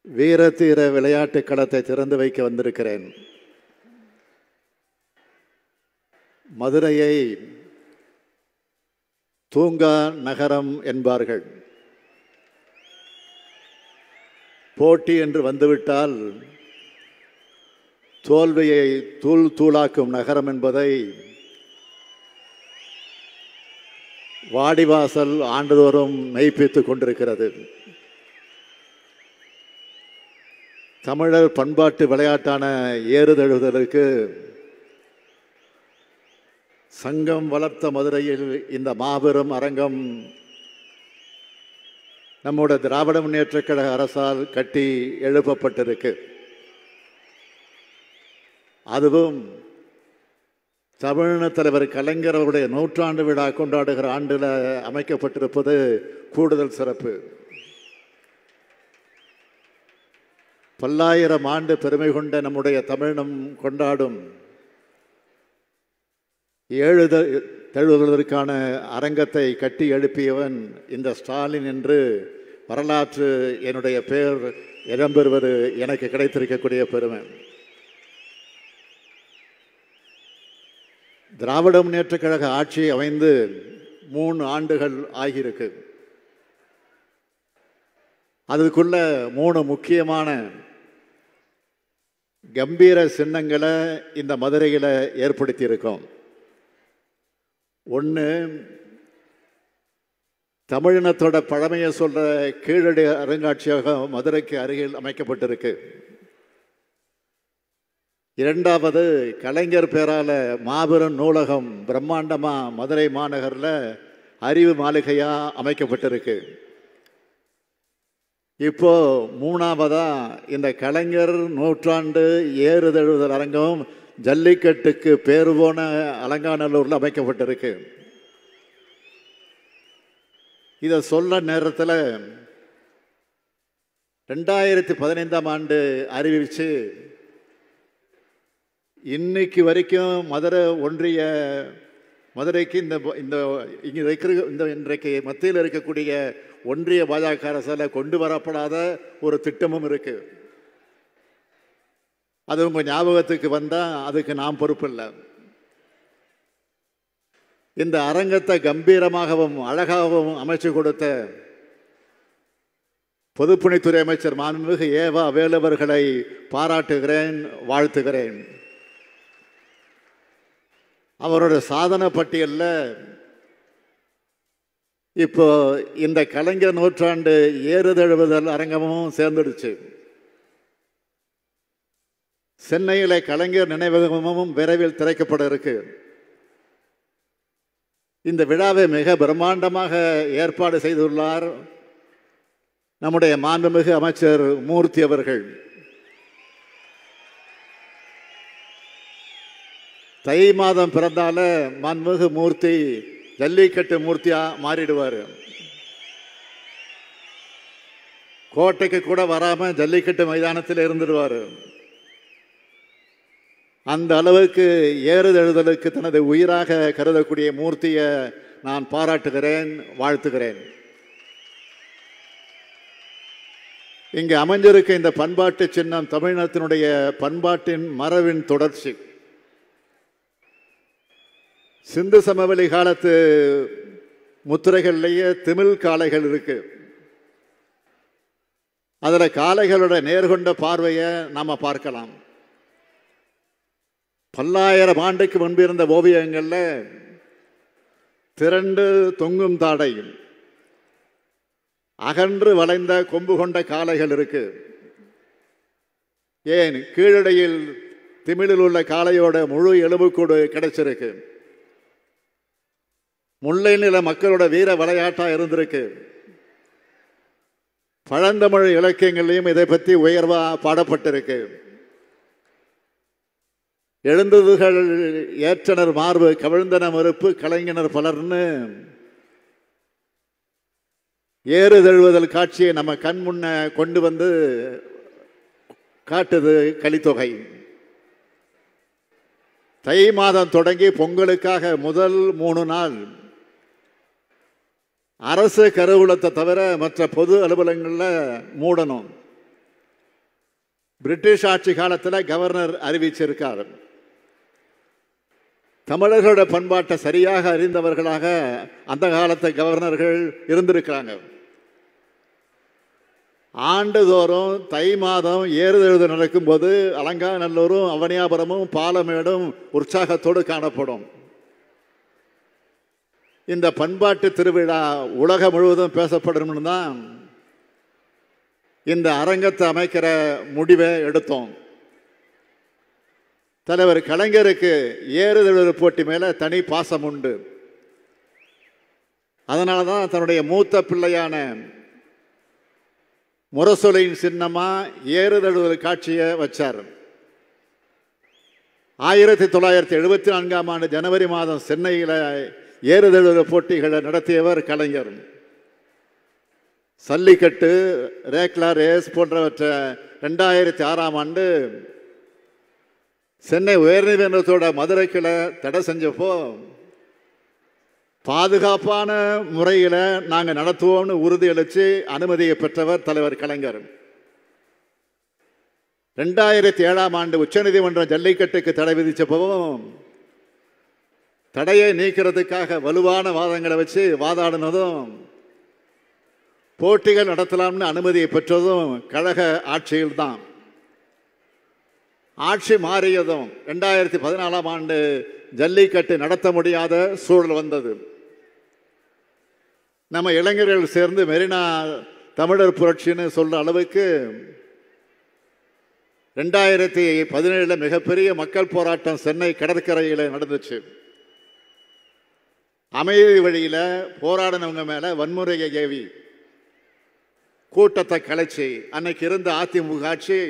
வீர தீர விளையாட்டு களத்தை திறந்து வைக்க வந்திருக்கிறேன். மதுரையை தூங்கா நகரம் என்பார்கள். போட்டி என்று வந்துவிட்டால் தோல்வியை தூள் தூளாக்கும் நகரம் என்பதை வாடிவாசல் ஆண்டுதோறும் மெய்ப்பித்துக் கொண்டிருக்கிறது. தமிழர் பண்பாட்டு விளையாட்டான ஏறுதழுவுதலுக்கு சங்கம் வளர்த்த மதுரையில் இந்த மாபெரும் அரங்கம் நம்முடைய திராவிட முன்னேற்றக் கழக அரசால் கட்டி எழுப்பப்பட்டிருக்கு. அதுவும் தமிழ் தலைவர் கலைஞர் அவருடைய 100ஆண்டு விழா கொண்டாடுகிற ஆண்டில் அமைக்கப்பட்டிருப்பது கூடுதல் சிறப்பு. பல்லாயிரம் ஆண்டு பெருமை கொண்ட நம்முடைய தமிழினம் கொண்டாடும் எழுதலுக்கான அரங்கத்தை கட்டி எழுப்பியவன் இந்த ஸ்டாலின் என்று வரலாற்று என்னுடைய பெயர் இடம்பெறுவது எனக்கு கிடைத்திருக்கக்கூடிய பெருமை. திராவிட முன்னேற்றக் கழக ஆட்சி அமைந்து 3 ஆண்டுகள் ஆகியிருக்கு. அதுக்குள்ள 3 முக்கியமான கம்பீர சின்னங்களை இந்த மதுரையில் ஏற்படுத்தி இருக்கோம். ஒன்று, தமிழினத்தோட பழமையை சொல்ற கீழடி அருங்காட்சியகம் மதுரைக்கு அருகில் அமைக்கப்பட்டிருக்கு. 2வது, கலைஞர் பேரால மாபெரும் நூலகம் பிரம்மாண்டமா மதுரை மாநகரில் அறிவு மாளிகையா அமைக்கப்பட்டிருக்கு. இப்போ 3வதா இந்த கலைஞர் 100ஆண்டு ஏறுதழுவுதல் அரங்கம் ஜல்லிக்கட்டுக்கு பேரு போன அலங்காநல்லூரில் அமைக்கப்பட்டிருக்கு. இதை சொல்ல நேரத்தில் 2015ஆம் ஆண்டு அறிவிச்சு இன்னைக்கு வரைக்கும் மதுரைக்கு இன்றைக்கு மத்தியில் இருக்கக்கூடிய ஒன்றிய பாஜக அரசால் கொண்டு வரப்படாத ஒரு திட்டமும் இருக்கு. அது உங்க ஞாபகத்துக்கு வந்தால் அதுக்கு நாம் பொறுப்பில்லை. இந்த அரங்கத்தை கம்பீரமாகவும் அழகாகவும் அமைச்சு கொடுத்த பொதுப்பணித்துறை அமைச்சர் மாண்புமிகு ஏவா வேலுவர்களை பாராட்டுகிறேன், வாழ்த்துகிறேன். அவரோட சாதனை பட்டியலில் இப்போ இந்த கலைஞர் 100ஆண்டு ஏறுதழுவுதல் அரங்கமும் சேர்ந்துடுச்சு. சென்னையில் கலைஞர் நினைவகமும் விரைவில் திறக்கப்பட இருக்கு. இந்த விழாவை மிக பிரம்மாண்டமாக ஏற்பாடு செய்துள்ளார் நம்முடைய மாண்புமிகு அமைச்சர் மூர்த்தி அவர்கள். தை மாதம் பிறந்தால மாண்புமிகு மூர்த்தி ஜல்லிக்கட்டு மூர்த்தியா மாறிடுவார். கோட்டைக்கு கூட வராம ஜல்லிக்கட்டு மைதானத்தில் இருந்துடுவார். அந்த அளவுக்கு ஏறுதழுதலுக்கு தனது உயிராக கருதக்கூடிய மூர்த்தியை நான் பாராட்டுகிறேன், வாழ்த்துகிறேன். இங்கு அமைஞ்சிருக்க இந்த பண்பாட்டு சின்னம் தமிழினத்தினுடைய பண்பாட்டின் மரபின் தொடர்ச்சி. சிந்து சமவெளி காலத்து முத்திரைகள்லேயே திமிழ் காளைகள் இருக்கு. அதில் காளைகளோட நேர்கொண்ட பார்வையை நாம் பார்க்கலாம். பல்லாயிரம் ஆண்டுக்கு முன்பு இருந்த ஓவியங்களில் திரண்டு தொங்கும் தாடை, அகன்று வளைந்த கொம்பு கொண்ட காளைகள் இருக்கு. ஏன் கீழடியில் திமிழில் உள்ள காளையோட முழு எலும்புக்கூடு கிடைச்சிருக்கு. முல்லை நில மக்களோட வீர விளையாட்டா இருந்திருக்கு. பழந்தமிழ் இலக்கியங்களையும் இதை பற்றி உயர்வா பாடப்பட்டிருக்கு. எழுந்ததுகள் ஏற்றனர் மார்பு கவிழ்ந்தன மறுப்பு கலைஞனர் பலர்னு ஏறுதழுவுதல் காட்சியை நம்ம கண் முன்ன கொண்டு வந்து காட்டுது கலித்தொகை. தை மாதம் தொடங்கி பொங்கலுக்காக முதல் 3 நாள் அரசு கருவூலத்தை தவிர மற்ற பொது அலுவலகங்களில் மூடணும். பிரிட்டிஷ் ஆட்சி காலத்தில் கவர்னர் அறிவிச்சிருக்கார். தமிழர்களோட பண்பாட்டை சரியாக அறிந்தவர்களாக அந்த காலத்து கவர்னர்கள் இருந்திருக்கிறாங்க. ஆண்டுதோறும் தை மாதம் ஏறுதழுது நடக்கும்போது அலங்காநல்லூரும் அவனியாபுரமும் பாலமேடும் உற்சாகத்தோடு காணப்படும். இந்த பண்பாட்டு திருவிழா உலகம் முழுவதும் பேசப்படணும்னு தான் இந்த அரங்கத்தை அமைக்கிற முடிவை எடுத்தோம். தலைவர் கலைஞருக்கு ஏறுதழுது போட்டி மேலே தனி பாசம் உண்டு. அதனால தான் தன்னுடைய மூத்த பிள்ளையான முரசொலியின் சின்னமாக ஏறுதழுவது காட்சியை வச்சார். 1974ஆம் ஆண்டு ஜனவரி மாதம் சென்னையில் ஏறுதழுவது போட்டிகளை நடத்தியவர் கலைஞர். சல்லிக்கட்டு, ரேக்லா ரேஸ் போன்றவற்றை 2006ஆம் ஆண்டு சென்னை உயர்நீதிமன்றத்தோட மதுரை கிளை தடை செஞ்சப்போ பாதுகாப்பான முறையில் நாங்கள் நடத்துவோம்னு உறுதியளித்து அனுமதியை பெற்றவர் தலைவர் கலைஞர். 2007ஆம் ஆண்டு உச்சநீதிமன்றம் ஜல்லிக்கட்டுக்கு தடை விதிச்சப்பவும் தடையை நீக்கிறதுக்காக வலுவான வாதங்களை வச்சு வாதாடினதும் போட்டிகள் நடத்தலாம்னு அனுமதியை பெற்றதும் கழக ஆட்சியில்தான். ஆட்சி மாறியதும் 2014ஆம் ஆண்டு ஜல்லிக்கட்டு நடத்த முடியாத சூழல் வந்தது. நம்ம இளைஞர்கள் சேர்ந்து மெரினா தமிழர் புரட்சின்னு சொல்ற அளவுக்கு 2017 மிகப்பெரிய மக்கள் போராட்டம் சென்னை கடற்கரையில் நடந்துச்சு. அமைதி வழியில் போராடினவங்க மேலே வன்முறையை ஏவி கூட்டத்தை கலைச்சி அன்னைக்கு இருந்த அதிமுக ஆட்சி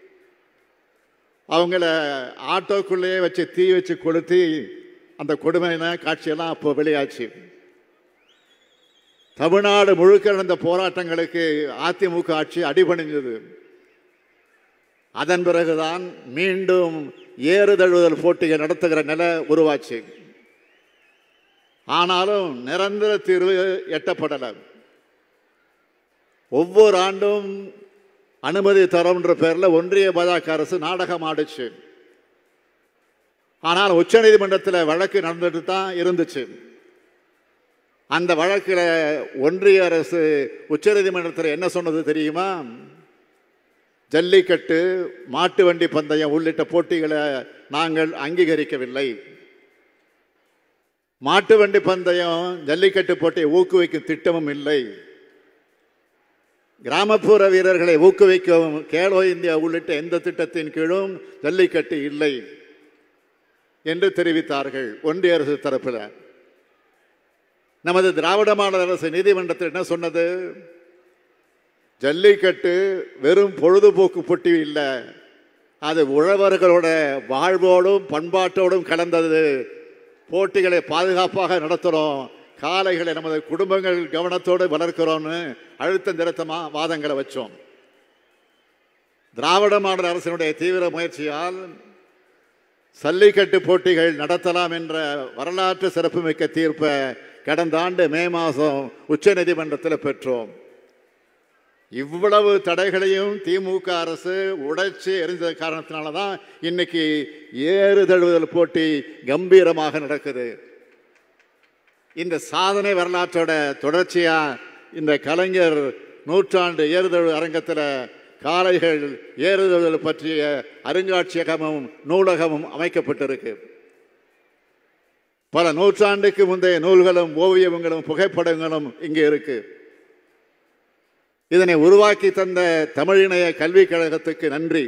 அவங்கள ஆட்டோக்குள்ளேயே வச்சு தீ வச்சு கொளுத்தி அந்த கொடுமையான காட்சியெல்லாம் அப்போ வெளியாச்சு. தமிழ்நாடு முழுக்க நடந்த போராட்டங்களுக்கு அதிமுக ஆட்சி அடிபணிஞ்சது. அதன் பிறகுதான் மீண்டும் ஏறுதழுவுதல் போட்டிகள் நடத்துகிற நிலை உருவாச்சு. ஆனாலும் நிரந்தர தீர்வு எட்டப்படலை. ஒவ்வொரு ஆண்டும் அனுமதி தரோன்ற பேரில் ஒன்றிய பாஜக அரசு நாடகம் ஆடிச்சு. ஆனால் உச்சநீதிமன்றத்தில் வழக்கு நடந்துட்டு தான் இருந்துச்சு. அந்த வழக்கில் ஒன்றிய அரசு உச்சநீதிமன்றத்தில் என்ன சொன்னது தெரியுமா? ஜல்லிக்கட்டு, மாட்டு வண்டி பந்தயம் உள்ளிட்ட போட்டிகளை நாங்கள் அங்கீகரிக்கவில்லை. மாட்டு வண்டி பந்தயம், ஜல்லிக்கட்டு போட்டியை ஊக்குவிக்கும் திட்டமும் இல்லை. கிராமப்புற வீரர்களை ஊக்குவிக்கும் கேலோ இந்தியா உள்ளிட்ட எந்த திட்டத்தின் கீழும் ஜல்லிக்கட்டு இல்லை என்று தெரிவித்தார்கள் ஒன்றிய அரசு தரப்பில். நமது திராவிட மாடல் அரசு நீதிமன்றத்தில் என்ன சொன்னது? ஜல்லிக்கட்டு வெறும் பொழுதுபோக்கு போட்டி இல்லை, அது உழவர்களோட வாழ்வோடும் பண்பாட்டோடும் கலந்தது. போட்டிகளை பாதுகாப்பாக நடத்துகிறோம், காளைகளை நமது குடும்பங்கள் கவனத்தோடு வளர்க்கிறோம்னு அழுத்தம் திருத்தமாக வாதங்களை வச்சோம். திராவிட மாடல் அரசினுடைய தீவிர முயற்சியால் சல்லிக்கட்டு போட்டிகள் நடத்தலாம் என்ற வரலாற்று சிறப்புமிக்க தீர்ப்பை கடந்த ஆண்டு மே மாதம் உச்சநீதிமன்றத்தில் பெற்றோம். இவ்வளவு தடைகளையும் திமுக அரசு உடைச்சி எரிஞ்ச காரணத்தினால தான் இன்னைக்கு ஏறுதழுவுதல் போட்டி கம்பீரமாக நடக்குது. இந்த சாதனை வரலாற்றோட தொடர்ச்சியா இந்த கலைஞர் நூற்றாண்டு ஏறுதழுவு அரங்கத்தில் காளைகள் ஏறுதழுதல் பற்றிய அருங்காட்சியகமும் நூலகமும் அமைக்கப்பட்டிருக்கு. பல நூற்றாண்டுக்கு முந்தைய நூல்களும் ஓவியங்களும் புகைப்படங்களும் இங்கே இருக்கு. இதனை உருவாக்கி தந்த தமிழிணைய கல்விக் கழகத்துக்கு நன்றி.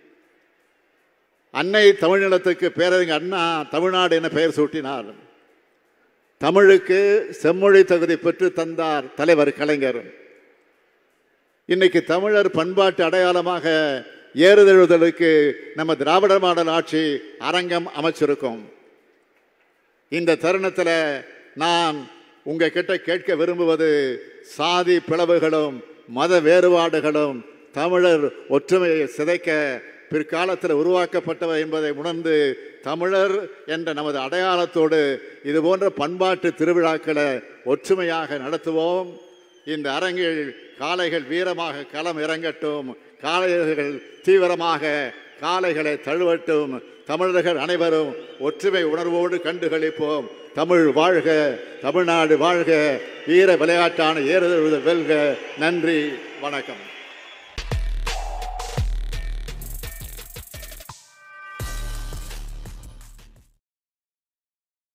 அன்னை தமிழ்நிலத்துக்கு பேரறிஞர் அண்ணா தமிழ்நாடு என பெயர் சூட்டினார். தமிழுக்கு செம்மொழி தகுதி பெற்று தந்தார் தலைவர் கலைஞர். இன்னைக்கு தமிழர் பண்பாட்டு அடையாளமாக ஏறுதழுவுதலுக்கு நம்ம திராவிட மாடல் ஆட்சி அரங்கம் அமைச்சிருக்கோம். இந்த தருணத்தில் நான் உங்ககிட்ட கேட்க விரும்புவது, சாதி பிளவுகளும் மத வேறுபாடுகளும் தமிழர் ஒற்றுமையை சிதைக்க பிற்காலத்தில் உருவாக்கப்பட்டவை என்பதை உணர்ந்து தமிழர் என்ற நமது அடையாளத்தோடு இது போன்ற பண்பாட்டு திருவிழாக்களை ஒற்றுமையாக நடத்துவோம். இந்த அரங்கில் காளைகள் வீரமாக களம் இறங்கட்டும், காளையர்கள் தீவிரமாக காளைகளை தழுவட்டும். தமிழர்கள் அனைவரும் ஒற்றுமை உணர்வோடு கண்டுகளிப்போம். தமிழ் வாழ்க, தமிழ்நாடு வாழ்க, வீர விளையாட்டான ஏறுதழுவுதல் வெல்க. நன்றி, வணக்கம்.